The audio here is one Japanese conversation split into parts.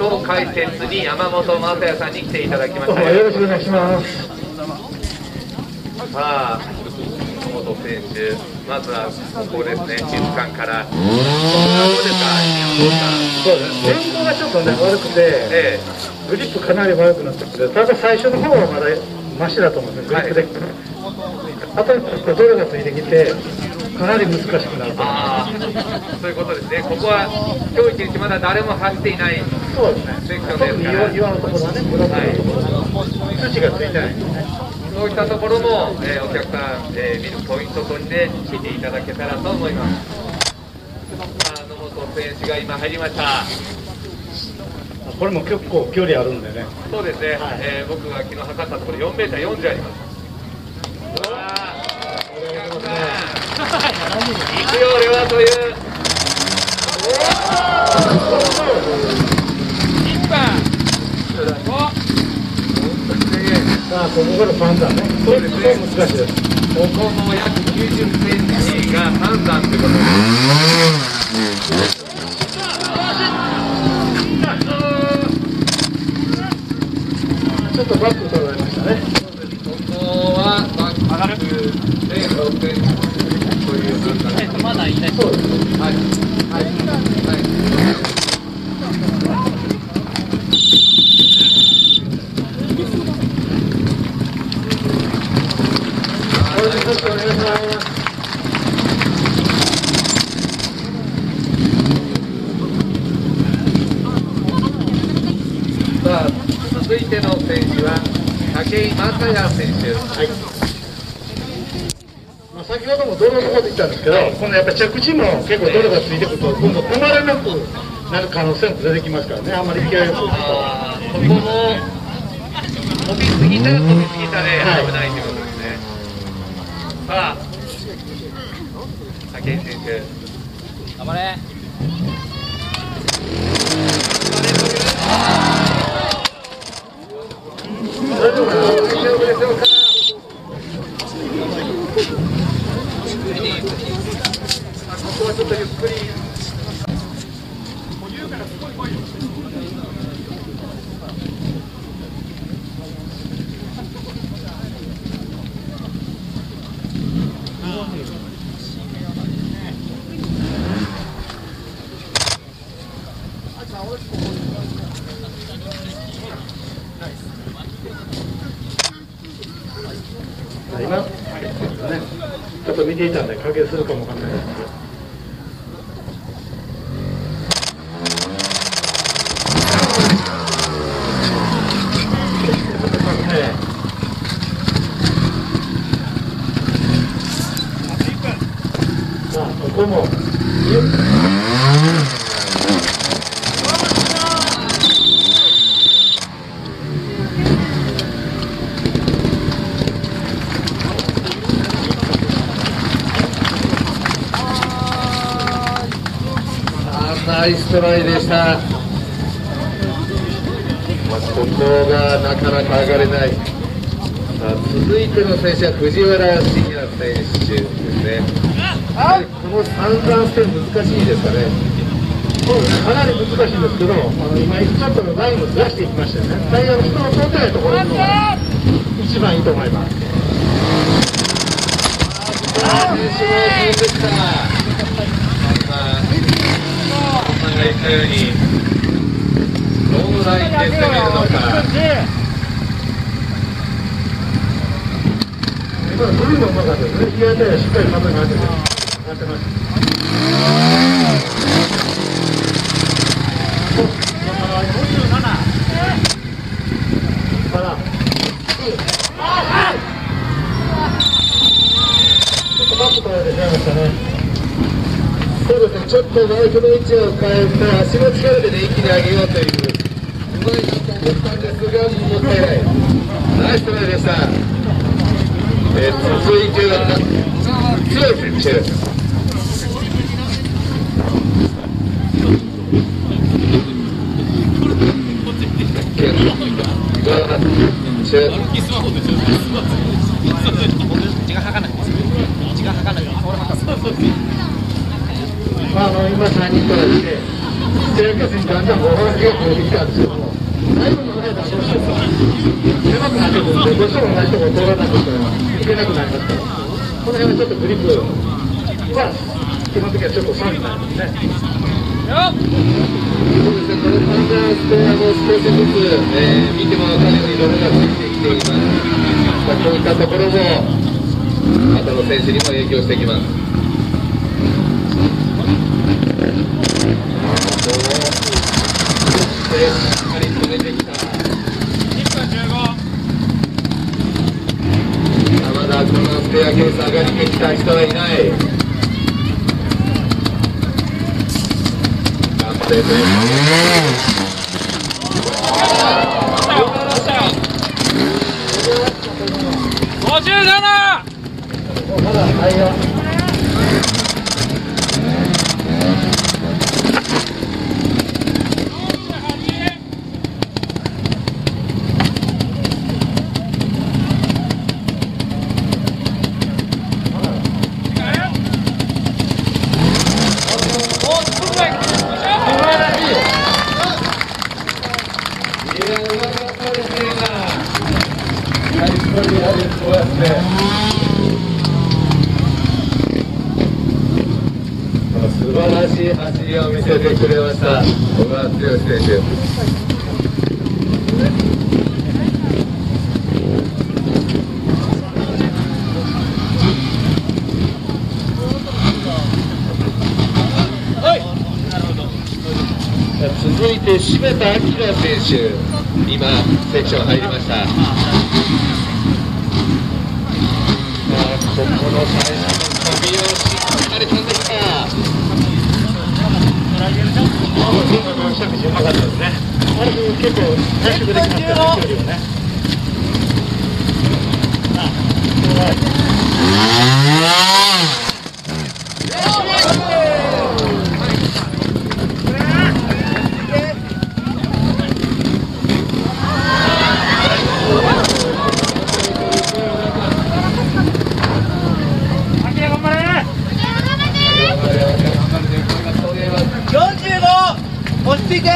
と解説に山本昌也さんに来ていただきました。 よろしくお願いします。 さあ、野本選手、まずはここですね、中間から。どうですか、 そうですね、天候がちょっとね、悪くて、グリップかなり悪くなってきて、ただ最初の方はまだマシだと思うんです、グリップで。あとどれがついてきて、かなり難しくなると。 そういうことですね、ここは今日一日まだ誰も走っていない。 そうですね、 セクションですから。 岩のところはね、ブロックのところ、土がついてないんですね。 そういったところも、お客さん、見るポイントとして見ていただけたらと思います。さあ、野本選手が今入りました。 これも結構距離あるんでね。 そうですね、僕が昨日測ったところ4m40あります。行くよ俺はという。 さあ、ここから3段ね。そうですね。難しいです。 ここも約90センチが3段ということです。 ちょっとバック取られましたね。 ここはバック上がるで6センチという感じ。まだいない。そうです。はいはいはい。さあ、続いての選手は武井雅也選手。はい。 先ほども泥のところで言ったんですけど、このやっぱり着地も結構泥がついてくると、今度止まらなくなる可能性も出てきますからね、あんまり勢いよく。 ここも飛びすぎたら飛びすぎたで危ないということですね。さあ、武井選手。頑張れ。大丈夫でしょうか。ここはちょっとゆっくり。 今、ね、ちょっと見ていたんで、影するかもわかんないですけど。さあ、ここも。 ナイストライでした。ここがなかなか上がれない。さあ、続いての選手は藤原信也選手ですね。この3段ステ難しいですかね。 そうですね、かなり難しいんですけど、今ちょっとラインをずらしていきましたよね。タイヤの人の通ってないところのが一番いいと思います。 選手も出てきた。言ったようにロングラインで攻めるのか。 今のグリーンのうまかったですね。左手はしっかり肩に当ててました。ちょっとバック取られてしまいましたね。 そうですね、ちょっとバイクの位置を変えて足の力で、ね、一気に上げようといううまいと思ったんですがもったいない。ナイストライでした。続いては強い選手。 時間測らない。時間測らない。俺測る。 今3人とらして、 チェアケースにだんだんお話が増えてきたんですけども、最後のね、どうしても狭くなってくるんで、どうしても同じところを通らなくてはいけなくなりますから、この辺はちょっとグリップは基本的にはちょっと損になりますね。 そうですね、このサンダーステアも少しずつ、見ても分かるように色がついてきています。こういったところも後の選手にも影響してきます。しっかり止めてきた。まだこのステアケース上がりに来た人はいない。頑張れ 57。 まだ間素晴らしい走りを見せてくれました小川剛選手。続いて締田明選手、今セクション入りました。ここの最初の飛びをしっかり飛んできた。 うまかったですね。あれ結構回収できましたね、距離をね。 落ち着いて。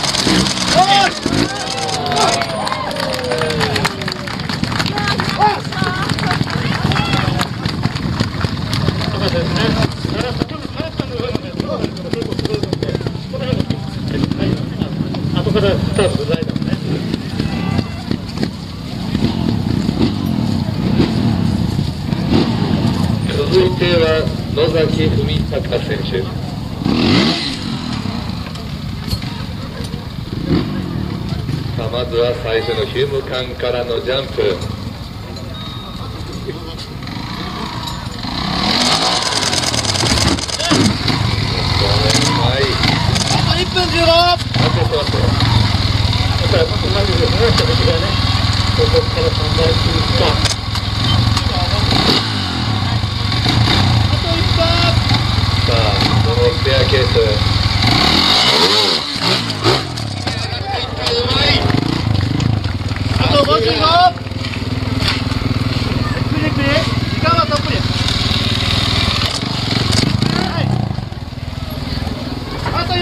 後からスタートでないだろうね。 続いては野崎文隆選手。まずは最初のヒューム間からのジャンプ。 あと1分15。 だから同じですね、私がね、ここから3倍するか。 あと1分。 さあ、このスペアケース。 あと55。ゆっくりゆっくり。時間はたっぷり。あと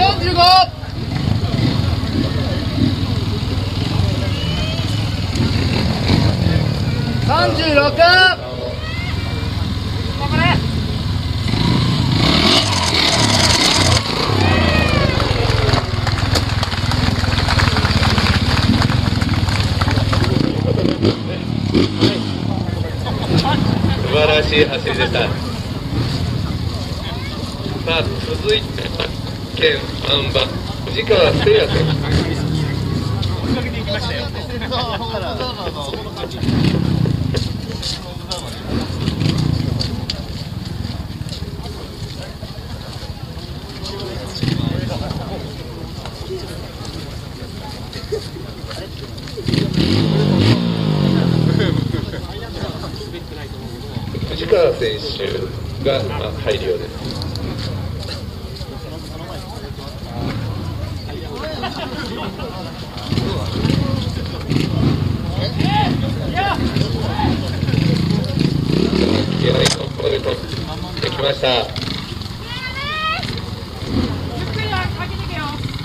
45。36。頑張れ。 素晴らしい走りでした。さあ、続いて県3番藤川誠也選手。藤川選手が入るようです。気合いのポイントできました。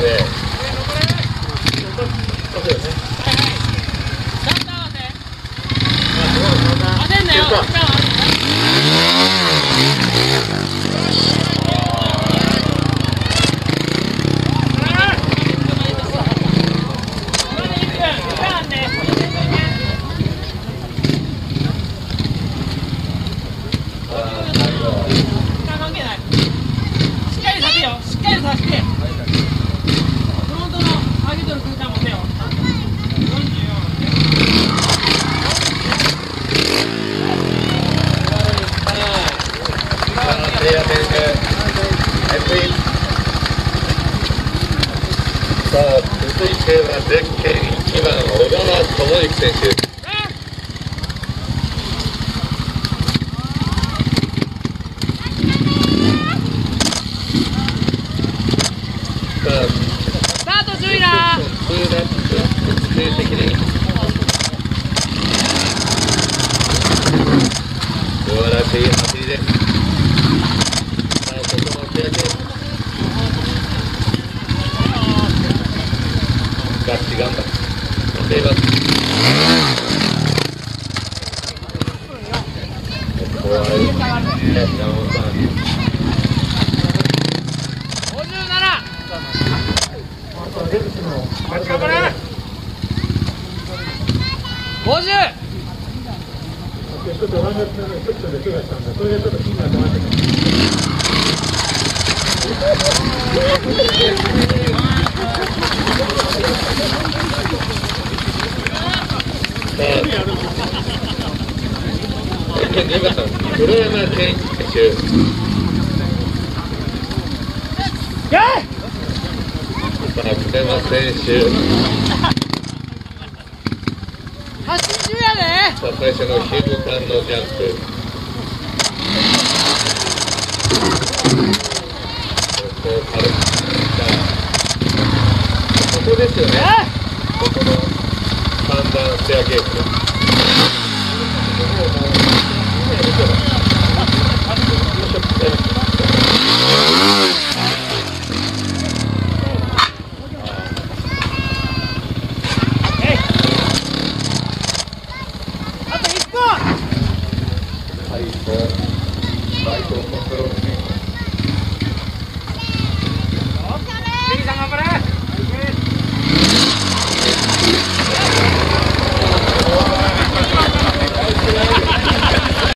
で。さあ、続いてはゼッケン1番小川智之選手。 スタート注意な。 2ラップ落ち着いてきて素晴らしい走りです。さあ、ここの手上げガッチ頑張っています。怖いですね、山本さん。 57。50。 ちょっとワンダーのセクションで怪我したんで、それでちょっと気になってましたけど。 10番黒山健一選手。さあ、黒山選手。 80やで。 さあ、最初のヒル間のジャンプ。ここですよね。ここの3段ステアゲート。 あと1個。 はい、バイトコントロール。